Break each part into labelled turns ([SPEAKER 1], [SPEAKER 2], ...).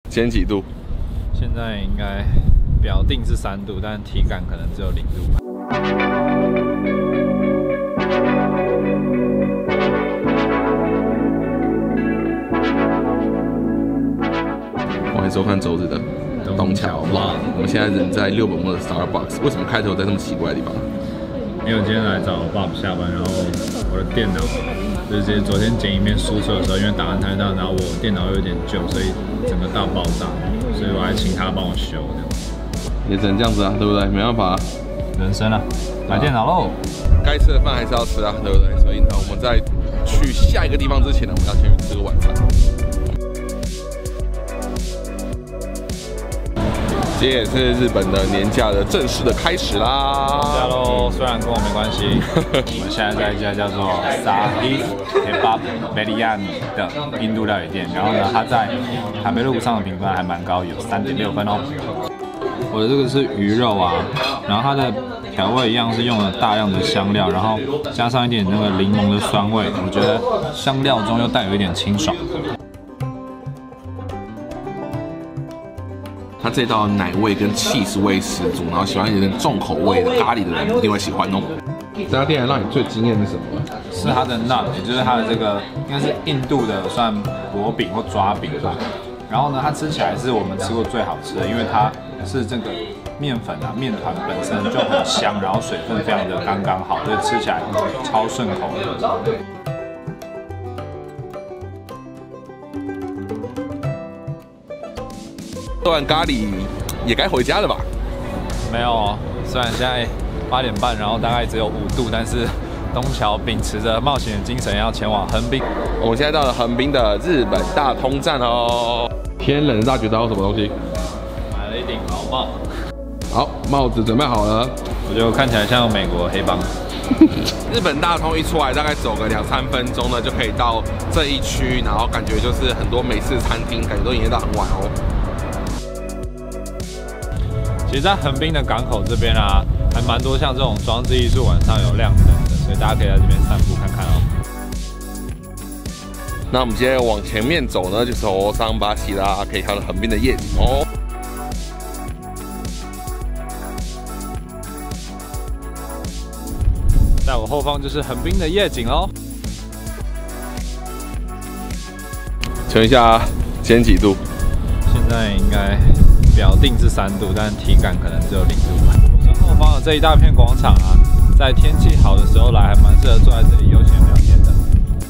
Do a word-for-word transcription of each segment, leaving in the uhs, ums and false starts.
[SPEAKER 1] 今天几度？
[SPEAKER 2] 现在应该表定是三度，但体感可能只有零度吧。
[SPEAKER 1] 欢迎收看周日的东桥 Vlog。我们现在人在六本木的 Starbucks， 为什么开头在这么奇怪的地方？
[SPEAKER 2] 因为我今天来找我爸爸下班，然后我的电脑就是昨天剪影片输出的时候，因为档案太大，然后我电脑又有点旧，所以整个大爆炸，所以我还请他帮我修的。
[SPEAKER 1] 也只能这样子啊，对不对？没办法、啊，
[SPEAKER 2] 人生啊，买电脑喽！
[SPEAKER 1] 该吃的饭还是要吃啊，对不对？所以呢，我们在去下一个地方之前呢，我们要先去吃个晚饭。今天也是日本的年假的正式的开始啦！
[SPEAKER 2] 加喽，虽然跟我没关系，我们现在在一家叫做 Sahith Kebab Biryani 的印度料理店，然后呢，它在海北路上的评分还蛮高，有三点六分哦。我的这个是鱼肉啊，然后它的调味一样是用了大量的香料，然后加上一点那个柠檬的酸味，我觉得香料中又带有一点清爽。
[SPEAKER 1] 它这道奶味跟cheese味十足，然后喜欢有点重口味的咖喱的人一定会喜欢哦。这家店让你最惊艳的是什么？
[SPEAKER 2] 是它的 naan， 也就是它的这个应该是印度的算薄饼或抓饼吧。然后呢，它吃起来是我们吃过最好吃的，因为它是这个面粉啊，面团本身就很香，然后水分非常的刚刚好，所以吃起来超顺口的。
[SPEAKER 1] 吃完咖喱也该回家了吧？
[SPEAKER 2] 没有哦，虽然现在八点半，然后大概只有五度，但是东桥秉持着冒险的精神，要前往横滨。
[SPEAKER 1] 我们现在到了横滨的日本大通站哦。天冷，大家觉得有什么东西？
[SPEAKER 2] 买了一顶毛帽。
[SPEAKER 1] 好，帽子准备好了。
[SPEAKER 2] 我觉得我看起来像美国黑帮。
[SPEAKER 1] 日本大通一出来，大概走个两三分钟呢，就可以到这一区，然后感觉就是很多美式餐厅，感觉都营业到很晚哦。
[SPEAKER 2] 其实，在横滨的港口这边啊，还蛮多像这种装置艺术，晚上有亮灯的，所以大家可以在这边散步看看哦。
[SPEAKER 1] 那我们现在往前面走呢，就是欧桑巴西啦，可以看到横滨的夜景哦。
[SPEAKER 2] 在我后方就是横滨的夜景喽。
[SPEAKER 1] 请问一下，今天几度？
[SPEAKER 2] 现在应该表定是三度，但体感可能只有零度吧。我身后方的这一大片广场啊，在天气好的时候来，还蛮适合坐在这里悠闲聊天的。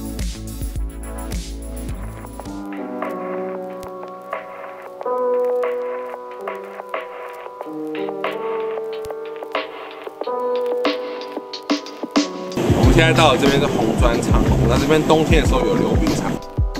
[SPEAKER 1] 我们现在到了这边是红砖厂，那这边冬天的时候有溜冰场。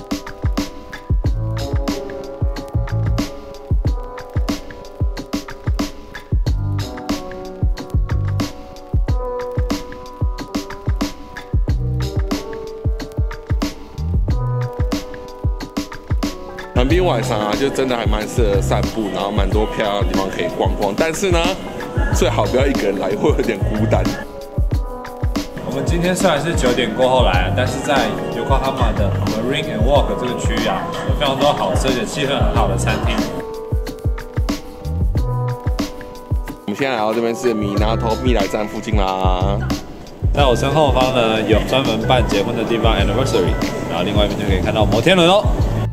[SPEAKER 1] 横滨晚上啊，就真的还蛮适合散步，然后蛮多漂亮的地方可以逛逛。但是呢，最好不要一个人来，会有点孤单。
[SPEAKER 2] 我们今天虽然是九点过后来，但是在 Yokohama 的 Marine and Walk 这个区域啊，有非常多好吃而且气氛很好的餐厅。
[SPEAKER 1] 我们现在来到这边是米纳头蜜来站附近啦。
[SPEAKER 2] 在我身后方呢，有专门办结婚的地方 Anniversary， 然后另外一边就可以看到摩天轮哦。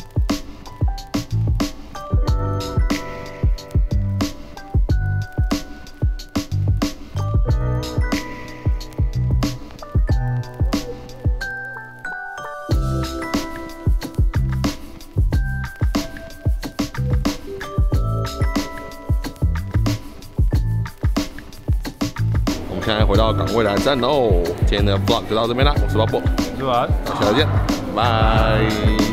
[SPEAKER 1] 现在回到港未来站喽，今天的 vlog 就到这边啦，我是巴布，
[SPEAKER 2] 我是晚安，
[SPEAKER 1] 下次见，拜。